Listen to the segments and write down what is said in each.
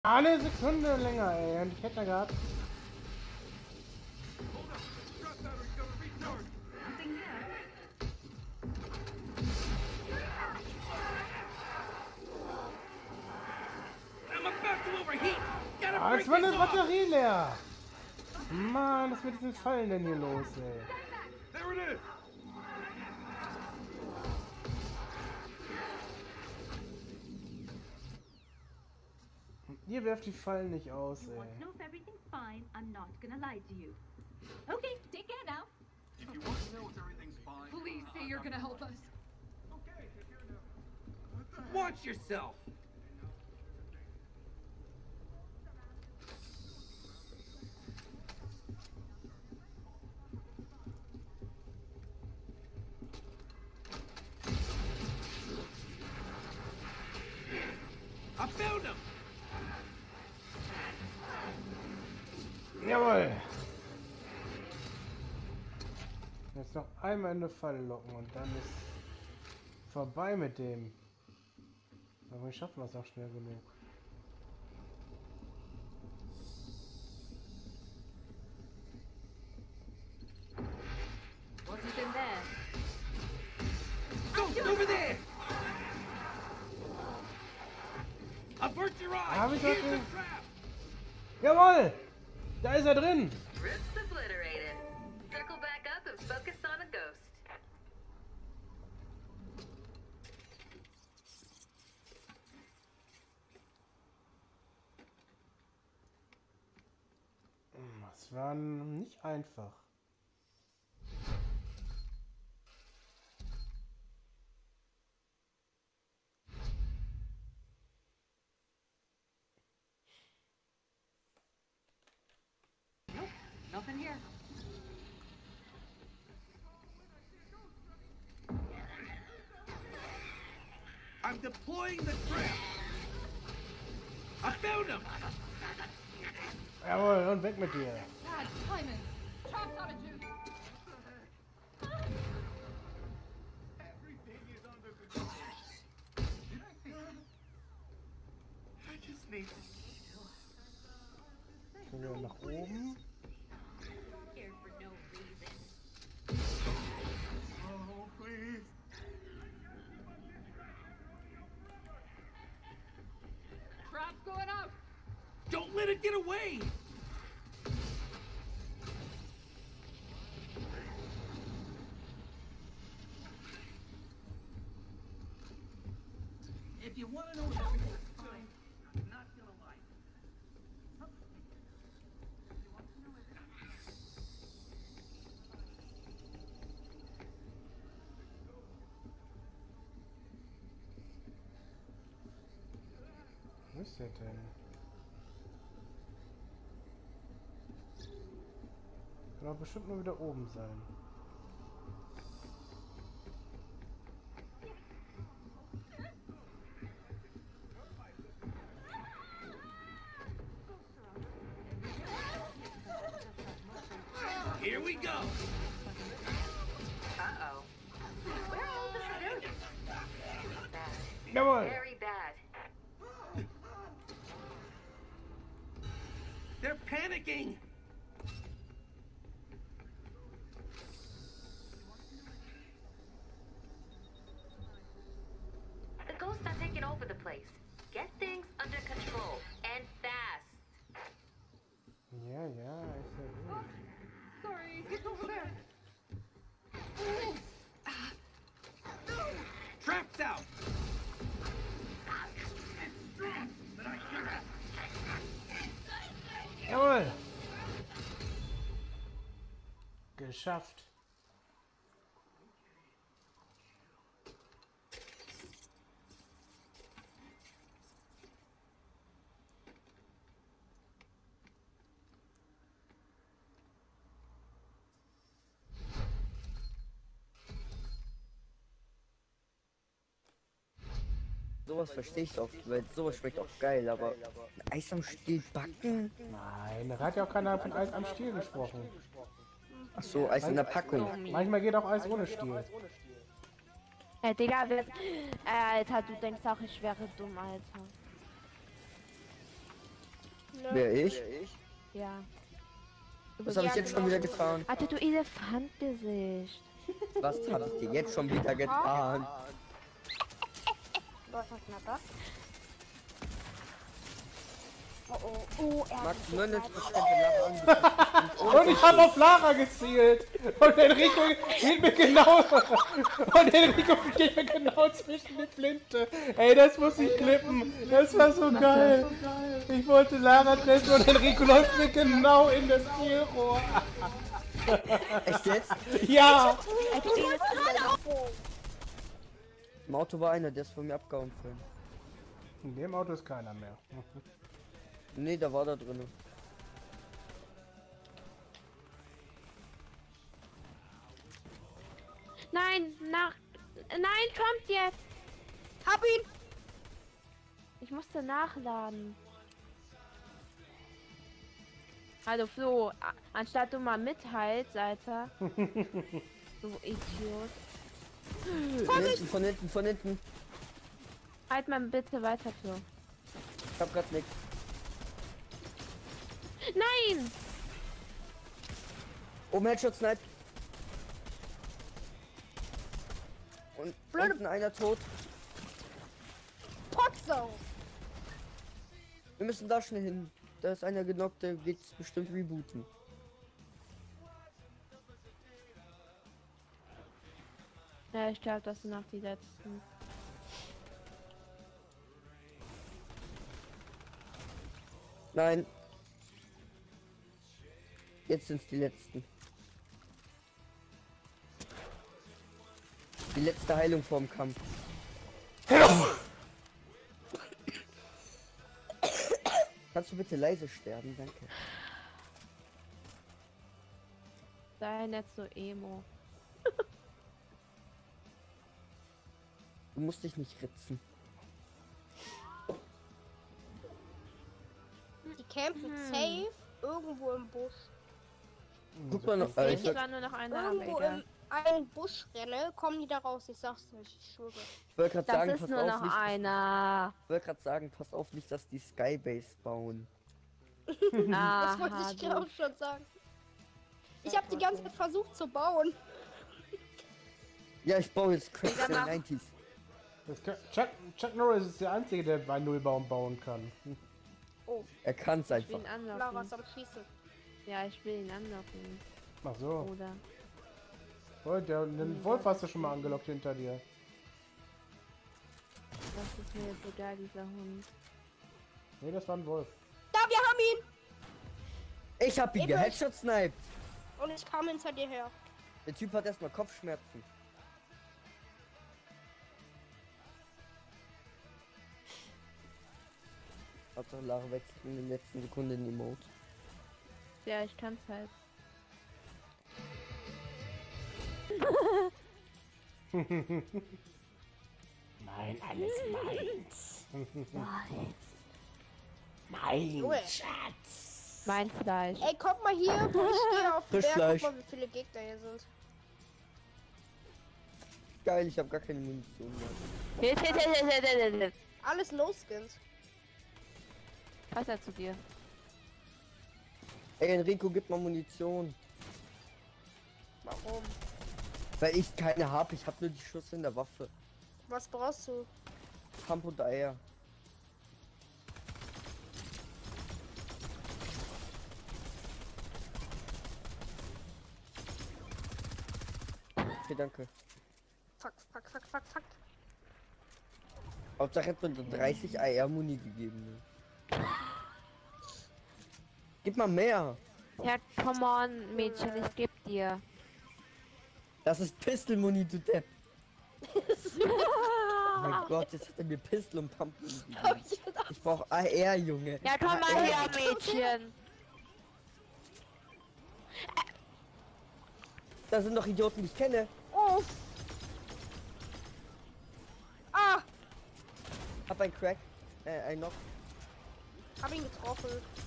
Eine Sekunde länger, ey. Und ich hätte da gehabt. Ah, jetzt war eine Batterie leer. Mann, was ist mit diesen Fallen denn hier los, ey? Ihr werft die Fallen nicht aus, ey. Okay, take care now. If you want to know if everything's fine, please say you're gonna help us. Okay, take care now. Watch yourself. I found him. Jawohl. Jetzt noch einmal eine Falle locken und dann ist vorbei mit dem. Aber wir schaffen das auch schnell genug. What's it in there? Go over there. Avert your eyes. Hab ich Here's doch the den- trap. Jawohl! Da ist er drin! Roots obliterated. Circle back up and focus on a ghost. Das war nicht einfach. Nope, nothing here. I'm deploying the trap. I found him. Jawohl, und weg mit dir. God, Simon, trap's out of juice. Everything is under control. I just need to Gehen wir nach oben. Here for no reason. Oh, please. Trap's going out. Don't let it get away. If you want to know if everything's fine, I'm not gonna lie. Wo ist der denn? Kann doch bestimmt nur wieder oben sein. Here we go. Uh-oh. Where are all the civilians? Bad. Jawohl! Very bad. They're panicking. The ghosts are taking over the place. Get things under control. And fast. Ja, ja, ist ja gut. Sorry, it's over there. Trap's out. It's strong, but I can't. Jawohl! Geschafft. Sowas verstehe ich doch, weil sowas schmeckt auch geil, aber Eis am Stiel backen? Nein, da hat ja auch keiner von Eis am Stiel gesprochen. Ach so, Eis in der Packung. Manchmal geht auch Eis ohne Stiel. Digga, Alter, du denkst auch, ich wäre dumm, Alter. Wer ich? Ja. Du Was bist habe ich jetzt schon wieder getan? Alter, du Elefantgesicht. Was habe ich dir jetzt schon wieder getan? Was ist denn das? Oh, er Max, hat mich 99% der Lache Und ich habe auf Lara gezielt. Und Enrico geht mir genau. Und Enrico geht mir genau zwischen die Flinte. Ey, das muss ich klippen. Das war so geil. Ich wollte Lara treffen und Enrico läuft mir genau in das Zielrohr. Echt jetzt? Ja. Im Auto war einer, der ist von mir abgehauen vorhin. In dem Auto ist keiner mehr. Nee, da war da drin. Nein, nein, kommt jetzt. Hab ihn! Ich musste nachladen. Also Flo, anstatt du mal mitteilst, Alter. Du Idiot. Von hinten. Halt mal bitte weiter, Flo. Ich hab grad nichts. Nein! Oben Headshot Snipe. Und unten einer tot. Potso! Wir müssen da schnell hin. Da ist einer genockt, der geht bestimmt rebooten. Ja, ich glaube, das sind noch die letzten. Nein. Jetzt sind's die letzten. Die letzte Heilung vorm Kampf. Kannst du bitte leise sterben, danke. Sei nicht so emo. Du musst dich nicht ritzen. Die campen safe irgendwo im Busch. Guck mal noch. Ich war nur noch eine Irgendwo Ableger. in einen Busch renne, kommen die da raus. Ich sag's nicht, ich schwöre. Ich wollte gerade Das sagen, ist pass nur auf noch nicht. einer. Ich wollte gerade sagen, pass auf nicht, dass die Skybase bauen. Das wollte Aha, ich auch schon sagen. Ich habe die ganze Zeit versucht zu bauen. Ja, ich baue jetzt Cracks Digga, der mach- 90s. Chuck Norris ist der Einzige, der bei Nullbaum bauen kann. Er kann's Ich will einfach. ihn Lara anlocken. ist am Schießen. Ja, ich will ihn anlocken, Ach so. Bruder. Oh, den Wolf hast du schon mal angelockt hinter dir. Das ist mir jetzt egal, dieser Hund. Nee, das war ein Wolf. Da, wir haben ihn! Ich hab ihn Eben. geheadshot sniped. Und ich kam hinter dir her. Der Typ hat erstmal Kopfschmerzen. Hauptsache Lara wechselt in den letzten Sekunden in Emote. Ja, ich kann's halt. Nein, alles meins. Mein Junge. Schatz. Mein Fleisch. Ey, kommt mal hier, wo ich stehe auf den Berg. Frischfleisch. Guck mal, wie viele Gegner hier sind. Geil, ich habe gar keine Munition mehr. Alles No-Skins. Was er zu dir? Ey, Enrico, gib mal Munition. Warum? Weil ich keine habe, ich habe nur die Schuss in der Waffe. Was brauchst du? Pump und Eier. Okay, danke. Fuck, fuck, fuck, fuck, fuck. Hauptsache hat mir 30 Eier-Muni gegeben. Gib mal mehr. Ja, come on, Mädchen, ich geb dir. Das ist Pistol-Muni, du Depp. Oh mein Gott, jetzt hat er mir Pistol und Pump gegeben. Ich brauch AR, Junge. Ja, komm mal AR. her, Mädchen. Da sind doch Idioten, die ich kenne. Oh! Ah! Hab ein Crack. Ein Knock. Hab ihn getroffen.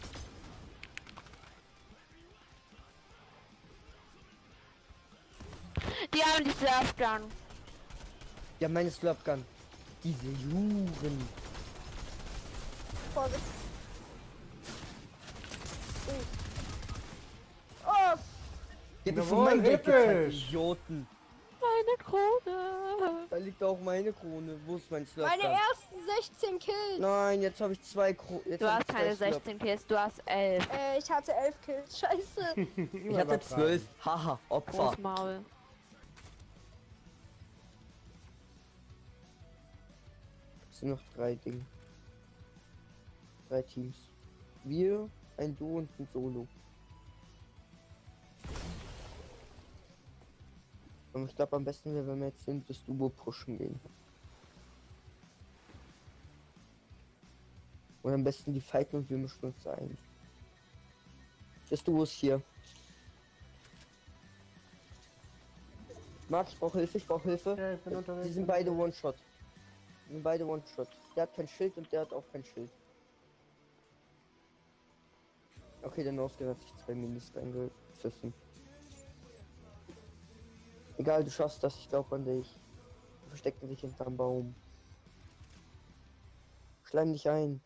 Die haben die Surfgun. Ja, meine Slurpgun. Diese Juren. Vorsicht. Gib mir von Jawohl, meinem Geld gezahlt, episch. Idioten. Meine Krone. Da liegt auch meine Krone. Wo ist mein Slurp? Meine ersten 16 Kills. Nein, jetzt habe ich 2 Kronen. Du hast keine 16 Kills, du hast 11. Ich hatte 11 Kills. Scheiße. Ich hatte 12. Haha, Opfer. Groß Maul. Es sind noch 3 Dinge. 3 Teams. Wir, ein Duo und ein Solo. Und ich glaube am besten wäre, wenn wir jetzt in das Duo pushen gehen. Und am besten die fighten und wir mischen uns ein. Das Duo ist hier. Marc, ich brauche Hilfe, ich brauche Hilfe. Ja, ich bin unterwegs. Die sind beide One-Shot. Die sind beide One-Shot. Der hat kein Schild und der hat auch kein Schild. Okay, der Noske hat sich 2 Minis reingepfiffen. Egal, du schaffst das, ich glaube an dich. Die verstecken sich hinterm Baum. Schleim dich ein.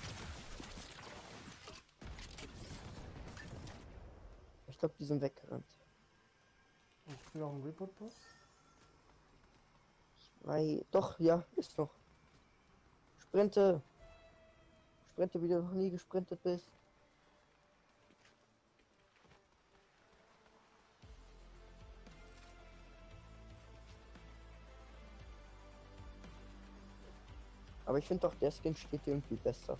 Ich glaube, die sind weggerannt. Ich will noch einen Reboot-Bus. Doch, ja, ist noch. Sprinte! Sprinte, wie du noch nie gesprintet bist. Aber ich finde doch, der Skin steht irgendwie besser.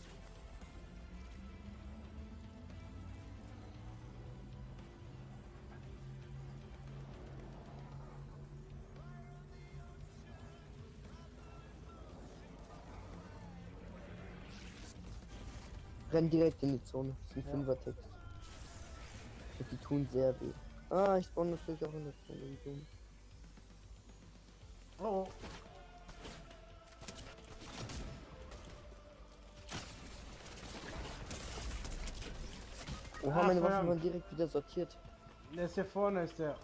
Renn direkt in die Zone. Das sind 5er-Text. Und die tun sehr weh. Ah, ich spawn natürlich auch in der Zone. Oh. Oha, Ah, meine Waffen verdammt. waren direkt wieder sortiert. Der ist hier vorne, ist der.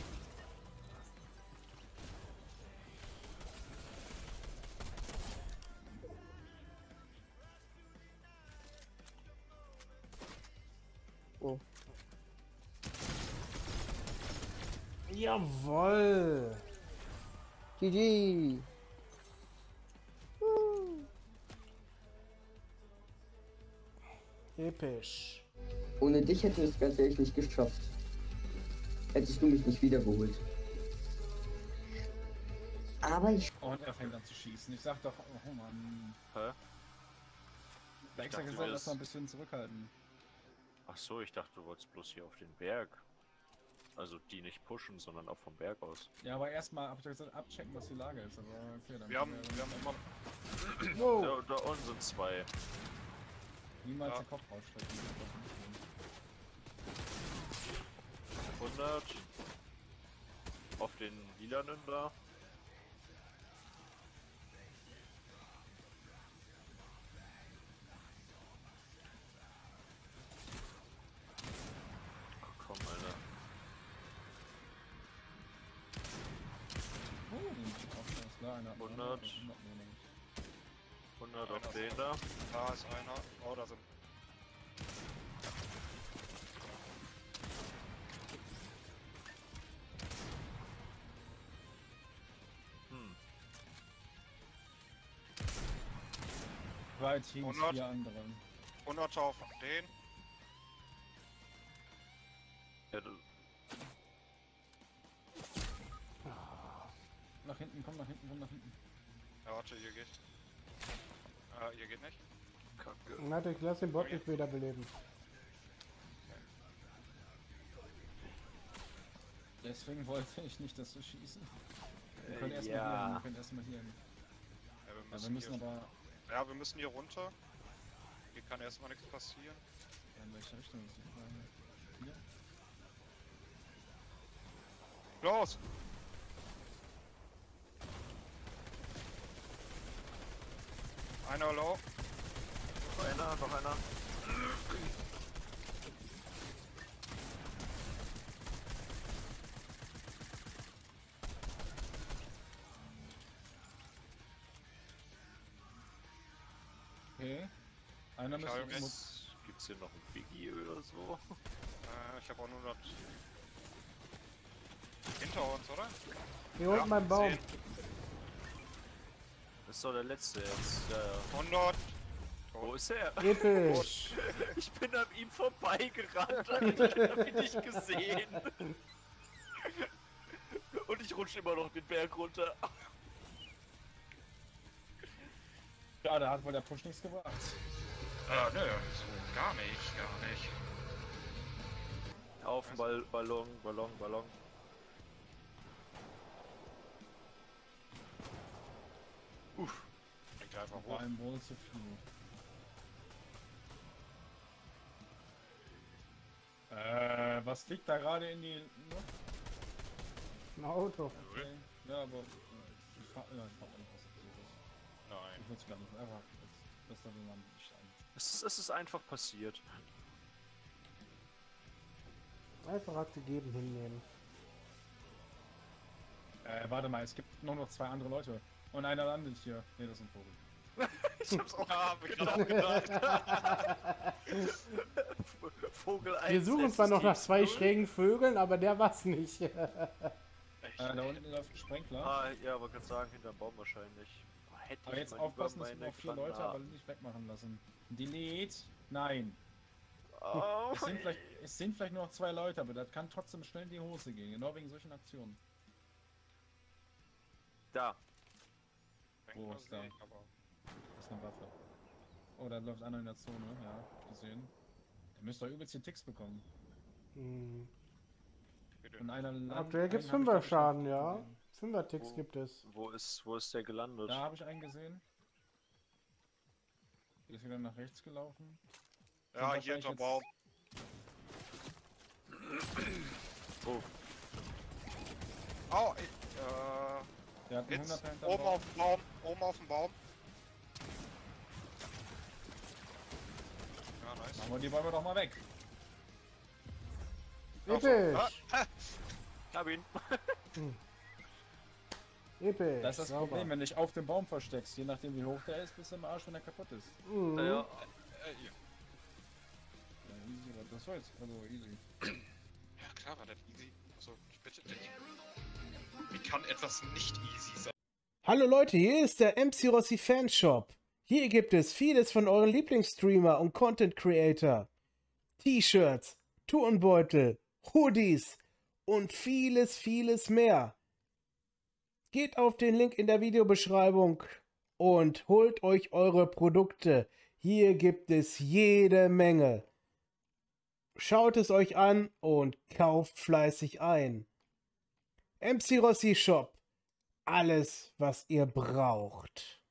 Oh. Jawoll. GG! Episch. Ohne dich hätte ich es ganz ehrlich nicht geschafft. Hättest du mich nicht wiedergeholt. Aber ich... Und er fängt an zu schießen. Ich sag doch, oh Mann. Hä? Der extra dachte, gesagt, du lass mal ein bisschen zurückhalten. Ach so, ich dachte, du wolltest bloß hier auf den Berg. Also die nicht pushen, sondern auch vom Berg aus. Ja, aber erstmal hab ich doch gesagt, abchecken, was die Lage ist. Aber okay, dann Wir haben immer Wow. Da unten sind 2. niemals Ja. den Kopf rausstrecken. 100. Auf den lilanen da. Oh, komm, Alter. Ist klar, einer. 100. 100 auf den da. Da ist einer. Oh, da sind. Hm. 3 Teams, 100. 4 andere. 100 auf den. Ja, Nach hinten, komm nach hinten, komm nach hinten. Ja, warte, ihr geht. Ihr geht nicht. Kacke. Warte, ich lass den Bot nicht wiederbeleben. Deswegen wollte ich nicht, dass du schießen. Wir können erstmal ja. hier hin, wir können erstmal hier hin. Ja, Ja, wir müssen hier, aber. ja, wir müssen hier runter. Hier kann erstmal nichts passieren. In welche Richtung ist die Frage? Hier? Los! Einer low. Noch einer. Okay. Einer Klar, müsste. jetzt- Gibt's hier noch ein Biggie oder so? Ich habe auch nur noch. Hinter uns, oder? Hier unten beim Baum. 10, Das ist doch der letzte jetzt. Ja, ja. 100. Wo ist er? Episch. Ich bin an ihm vorbeigerannt, Alter. Ich hab ihn nicht gesehen. Und ich rutsche immer noch den Berg runter. Ja, da hat wohl der Push nichts gebracht. Nö, so gar nicht. Auf den Ballon. Uff. Bringt einfach War hoch. ein wohl zu viel. Was fliegt da gerade in die Luft? Ein Auto. Okay. Ja, aber ich fahr nicht, was das ist. Nein. Ich würde es gar nicht einfach. Das da will man nicht an. Es ist einfach passiert. Einfach hat gegeben, hinnehmen. Warte mal, es gibt nur noch 2 andere Leute. Und einer landet hier. Ne, das ist ein Vogel. Ich hab's auch Ja, hab ich auch gedacht. Vogel 1. Wir suchen zwar noch nach 2 schrägen Vögeln, aber der war's nicht. Da unten läuft ein Sprenkler. Ah, ja, aber kann sagen, hinterm Baum wahrscheinlich. Hätte Aber ich jetzt mal aufpassen, lieber es sind meine noch 4 Leute, Granate- aber nicht wegmachen lassen. Delete? Nein. Oh, Es sind vielleicht nur noch 2 Leute, aber das kann trotzdem schnell in die Hose gehen. Genau wegen solchen Aktionen. da. Wo ist der? Aber Das ist eine Waffe. Oh, da läuft einer in der Zone. Ja, gesehen. Der müsste doch übelst die Ticks bekommen. Hm. bitte. Und einer landet. Aktuell gibt's einen hab ich 5er Schaden, nicht ja. gesehen. 5er Ticks Wo? gibt es. Wo ist der gelandet? Da habe ich einen gesehen. Der ist wieder nach rechts gelaufen. Ja, Sind hier hinterm wahrscheinlich Baum. Oh, Au, Der hat einen jetzt 100er hinterm oben Baum. auf dem Baum. Oben auf dem Baum. Ja, nice. Machen wir die Bäume doch mal weg. Episch! hab ihn. Episch! Das ist das sauber. Problem, wenn du dich auf dem Baum versteckst. Je nachdem wie hoch der ist, bist du im Arsch, wenn er kaputt ist. Mhm. Ja, Hier. Ja, easy, was soll's. Also easy. Ja, klar war das easy. Also, ich bitte dich. Wie kann etwas nicht easy sein? Hallo Leute, hier ist der MC Rossi Fanshop. Hier gibt es vieles von euren Lieblingsstreamer und Content Creator. T-Shirts, Turnbeutel, Hoodies und vieles mehr. Geht auf den Link in der Videobeschreibung und holt euch eure Produkte. Hier gibt es jede Menge. Schaut es euch an und kauft fleißig ein. MC Rossi Shop. Alles, was ihr braucht.